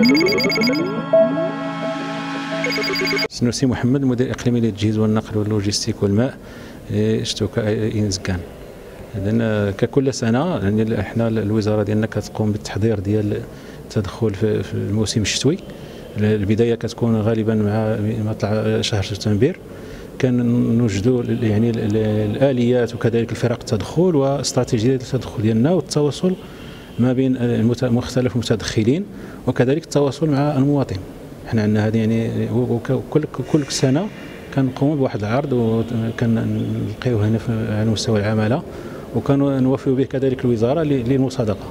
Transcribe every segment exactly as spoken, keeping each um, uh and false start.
سنوسي محمد، مدير اقليمي للتجهيز والنقل واللوجستيك والماء اشتوكا انزكان. اذا ككل سنه يعني احنا الوزاره ديالنا كتقوم بالتحضير ديال التدخل في الموسم الشتوي. البدايه كتكون غالبا مع مطلع شهر سبتمبر، كنوجدوا يعني الاليات وكذلك الفرق التدخل واستراتيجيه التدخل ديالنا والتواصل ما بين مختلف المتدخلين وكذلك التواصل مع المواطن. احنا عندنا هذه يعني كل كل سنه كنقوموا بواحد العرض وكنلقيوه هنا على مستوى العماله، وكانوا نوفيوا به كذلك الوزاره للمصادقه،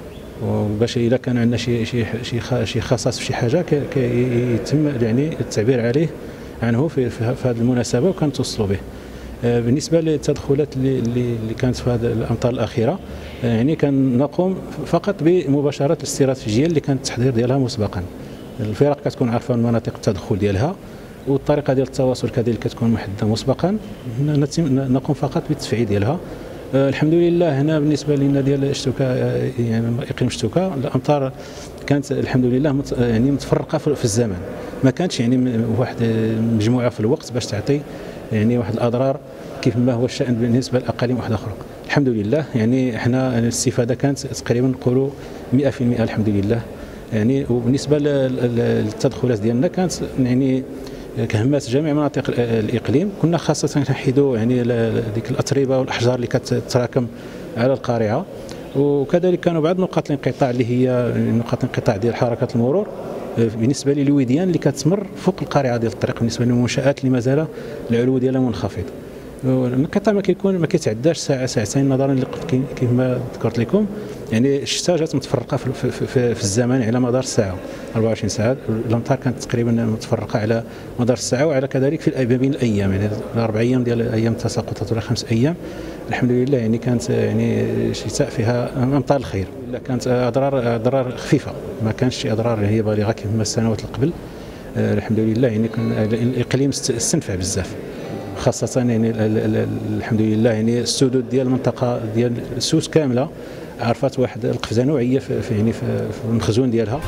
وباش اذا كان عندنا شي شي شي خصاص في شي حاجه كيتم يعني التعبير عليه عنه في في هذه المناسبه وكنتوصلوا به. بالنسبه للتدخلات اللي اللي كانت في هذه الامطار الاخيره، يعني كنقوم فقط بمباشره الاستراتيجيه اللي كان التحضير ديالها مسبقا. الفرق كتكون عارفه مناطق التدخل ديالها، والطريقه ديال التواصل كذلك كتكون محدده مسبقا، نقوم فقط بالتفعيل ديالها. الحمد لله هنا بالنسبه لنا ديال اشتوكا يعني اقليم اشتوكا الامطار كانت الحمد لله يعني متفرقه في الزمان، ما كانتش يعني واحد مجموعه في الوقت باش تعطي يعني واحد الاضرار كيف ما هو الشان بالنسبه لاقاليم واحده اخرى. الحمد لله يعني احنا الاستفاده كانت تقريبا نقولوا مئة في المئة الحمد لله يعني. وبالنسبه للتدخلات ديالنا كانت يعني كهمات جميع مناطق الاقليم، كنا خاصه نحيدوا يعني ديك الاتربه والاحجار اللي كتتراكم على القارعه، وكذلك كانوا بعض نقاط الانقطاع اللي هي نقاط الانقطاع ديال حركه المرور بالنسبه للوديان اللي كتمر فوق القارعه ديال الطريق، بالنسبه للمنشات اللي مازال العلو ديالها منخفض. الانقطاع ما كيكون ما كيتعداش ساعه ساعتين نظرا كيف ما ذكرت لكم، يعني الشتاء جات متفرقه في, في, في, في الزمان على مدار الساعه أربعة وعشرين ساعه، الامطار كانت تقريبا متفرقه على مدار الساعه وعلى كذلك في ما بين الايام، يعني اربع ايام ديال ايام التساقطات ولا خمس ايام الحمد لله يعني كانت يعني شتاء فيها امطار الخير. كانت اضرار اضرار خفيفه، ما كانش شي اضرار هي بالغه كما السنوات اللي قبل. الحمد لله يعني الاقليم استنفع بزاف، خاصه يعني الحمد لله يعني السدود ديال المنطقه ديال السوس كامله عرفت واحد القفزه نوعيه في يعني في المخزون ديالها.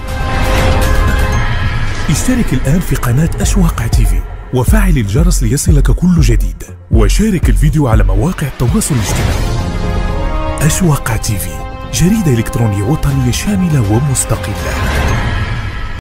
اشترك الآن في قناة أشواق تيفي وفعل الجرس ليصلك كل جديد، وشارك الفيديو على مواقع التواصل الاجتماعي. أشواق تيفي، جريدة إلكترونية وطنية شاملة ومستقلة.